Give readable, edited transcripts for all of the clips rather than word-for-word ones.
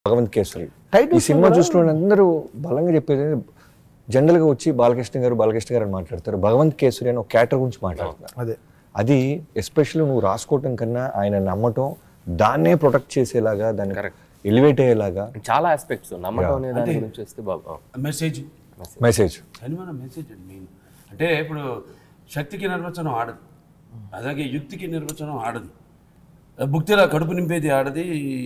భగవంత్ కేసరి ఈ సినిమా చూసిన అందరూ బలంగా చెప్పేది జనరల్గా వచ్చి బాలకృష్ణ గారు అని మాట్లాడతారు. భగవంత్ కేసరి అని ఒక క్యారెక్టర్ గురించి మాట్లాడుతున్నారు. అది ఎస్పెషల్లీ నువ్వు రాసుకోవటం కన్నా ఆయన నమ్మటం, దాన్నే ప్రొటెక్ట్ చేసేలాగా, దాన్ని ఎలివేట్ అయ్యేలాగా చాలా ఆస్పెక్ట్స్ నమ్మటం అనే దాని గురించి వస్తే మెసేజ్ సినిమా మెసేజ్ అండి మెయిన్. అంటే ఇప్పుడు శక్తికి నిర్వచనం ఆడదు, అలాగే యుక్తికి నిర్వచనం ఆడదు, భుక్తిలా కడుపు నింపేది ఆడది,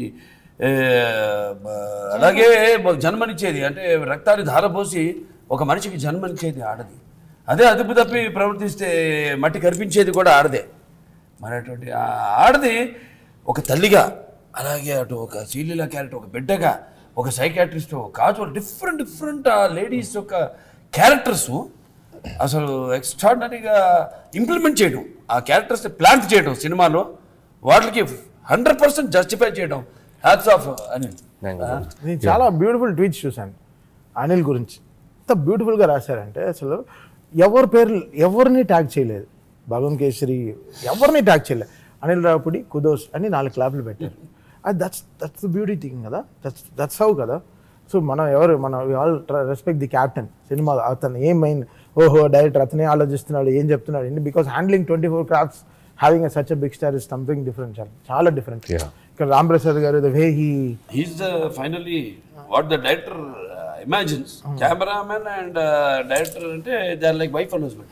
అలాగే జన్మనిచ్చేది అంటే రక్తాన్ని ధారపోసి ఒక మనిషికి జన్మనిచ్చేది ఆడది. అదే అదుపు తప్పి ప్రవర్తిస్తే మట్టి కనిపించేది కూడా ఆడదే. మరి అటువంటి ఆడది ఒక తల్లిగా, అలాగే అటు ఒక సీలీలా క్యారెక్టర్, ఒక బిడ్డగా, ఒక సైకాట్రిస్ట్, ఒక కాజు, డిఫరెంట్ లేడీస్ యొక్క క్యారెక్టర్స్ అసలు ఎక్స్ట్రాడినరీగా ఇంప్లిమెంట్ చేయడం, ఆ క్యారెక్టర్స్ని ప్లాంట్ చేయడం సినిమాలో, వాటికి 100% జస్టిఫై చేయడం. Hats off Anil. నేను చాలా బ్యూటిఫుల్ ట్వీట్స్ చూశాను అనిల్ గురించి. ఎంత బ్యూటిఫుల్గా రాశారంటే అసలు ఎవరిని ట్యాగ్ చేయలేదు, భగవంత్ కేసరి ఎవరిని ట్యాగ్ చేయలేదు, అనిల్ రావిపూడి కుదోస్ అని 4 క్లాప్లు పెట్టారు. అది దట్స్ ద బ్యూటీ థింగ్ కదా, దట్స్ హౌ కదా. సో మనం all respect the captain. Cinema అతను ఏం మెయిన్ డైరెక్టర్ అతనే ఆలోచిస్తున్నాడు, ఏం చెప్తున్నాడు ఏంటి, because handling 24 crafts, having such a big star is something different, చాలా డిఫరెంట్. ఇక్కడ Ram Prasad garu the way he's the finally what the director imagines. Cameraman and director అంటే they are like wife and husband.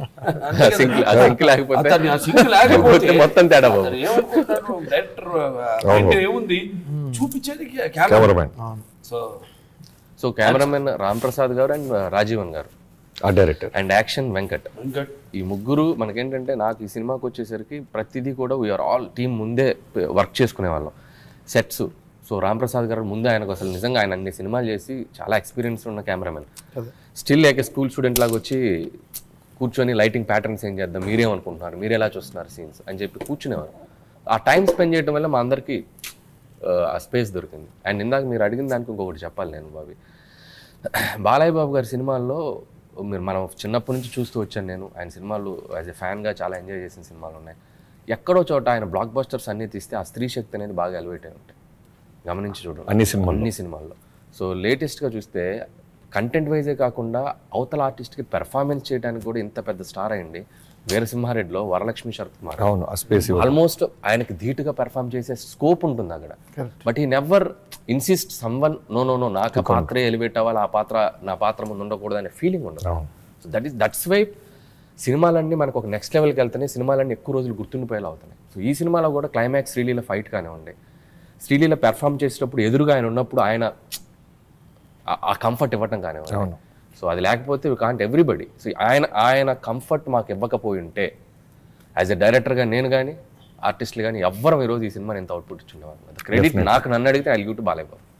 Sync లేకపోతే మొత్తం తేడా. Director ఏముంది చూపించేది cameraman. So cameraman Ram Prasad garu and Rajeevan గారు director and action Venkat. ఈ ముగ్గురు మనకేంటంటే, నాకు ఈ సినిమాకి వచ్చేసరికి ప్రతిదీ కూడా వీఆర్ ఆల్ టీమ్ ముందే వర్క్ చేసుకునే వాళ్ళం, సెట్స్. సో రామ్ ప్రసాద్ గారు ముందే, ఆయనకు అసలు నిజంగా ఆయన అన్ని సినిమాలు చేసి చాలా ఎక్స్పీరియన్స్ ఉన్న కెమెరామెన్. స్టిల్ లేక స్కూల్ స్టూడెంట్ లాగా వచ్చి కూర్చొని లైటింగ్ ప్యాటర్న్స్ ఏం చేద్దాం, మీరేమనుకుంటున్నారు, మీరు ఎలా చూస్తున్నారు సీన్స్ అని చెప్పి కూర్చునేవారు. ఆ టైం స్పెండ్ చేయడం వల్ల మా అందరికీ ఆ స్పేస్ దొరికింది. అండ్ ఇందాక మీరు అడిగిన దానికి ఇంకొకటి చెప్పాలి నేను బాబీ. బాలయ్య బాబు గారి సినిమాల్లో మనం చిన్నప్పటి నుంచి చూస్తూ వచ్చాను నేను. ఆయన సినిమాలు యాజ్ ఎ ఫ్యాన్గా చాలా ఎంజాయ్ చేసిన సినిమాలు ఉన్నాయి. ఎక్కడో చోట ఆయన బ్లాక్ బస్టర్స్ అన్నీ తీస్తే ఆ స్త్రీ శక్తి అనేది బాగా ఎలివేట్ అయి ఉంటాయి, గమనించి చూడండి అన్ని సినిమాల్లో. సో లేటెస్ట్గా చూస్తే కంటెంట్ వైజే కాకుండా అవతల ఆర్టిస్ట్కి పెర్ఫార్మెన్స్ చేయడానికి కూడా ఇంత పెద్ద స్టార్ అయ్యింది. వీరసింహారెడ్డిలో వరలక్ష్మి శరత్ కుమార్ ఆల్మోస్ట్ ఆయనకి ధీటుగా పెర్ఫార్మ్ చేసే స్కోప్ ఉంటుంది అక్కడ. బట్ ఈ నెవర్ ఇన్సిస్ట్ సమ్వన్ నో నాకు పాత్రే ఎలివేట్ అవ్వాలి, ఆ పాత్ర నా పాత్ర ముందు ఉండకూడదు అనే ఫీలింగ్ ఉండదు. సో దట్స్ వై సినిమాలన్నీ మనకు ఒక నెక్స్ట్ లెవెల్కి వెళ్తున్నాయి, సినిమాలన్నీ ఎక్కువ రోజులు గుర్తుండిపోయేలా అవుతున్నాయి. సో ఈ సినిమాలో కూడా క్లైమాక్స్ శ్రీలీల ఫైట్ కానివ్వండి, శ్రీలీల పెర్ఫామ్ చేసేటప్పుడు ఎదురుగా ఆయన ఉన్నప్పుడు ఆయన ఆ కంఫర్ట్ ఇవ్వటం కానివ్వండి. సో అది లేకపోతే వి కాంట్ ఎవ్రీబడి. సో ఆయన కంఫర్ట్ మాకు ఇవ్వకపోయి ఉంటే, యాజ్ ఎ డైరెక్టర్గా నేను కానీ ఆర్టిస్టులు కానీ ఎవ్వరం ఈరోజు ఈ సినిమాని ఎంత అవుట్పుట్ ఇచ్చుండేవారు. క్రెడిట్ నాకు, నన్ను అడిగితే I give to Balayya Babu.